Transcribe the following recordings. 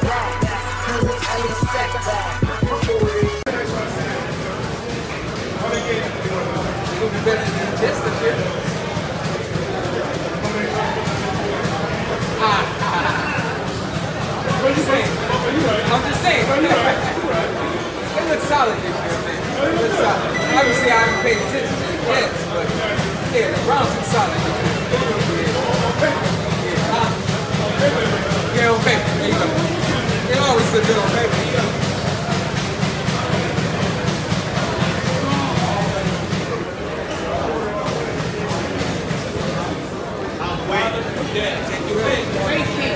back, cause it's Elie Seckbach. It'll be better than this year. What are you saying? I'm just saying. It looks solid this year, man. It looks solid. Obviously, I haven't paid attention to the Jets, but yeah, the Browns are solid. Yeah, okay. There you go. It always looks good on paper. Yeah, take your pick. Great pick.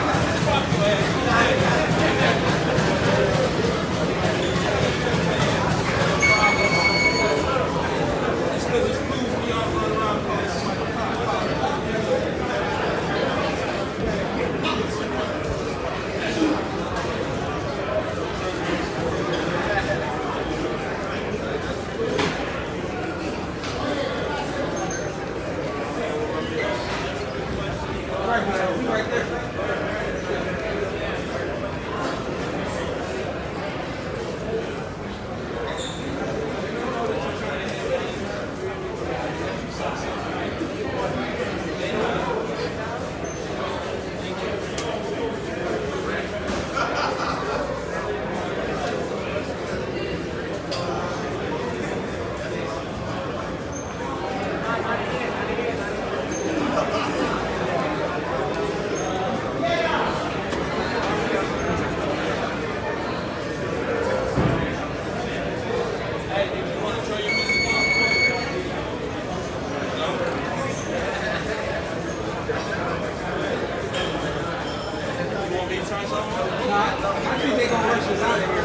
Right there. I think they're going to rush us out of here.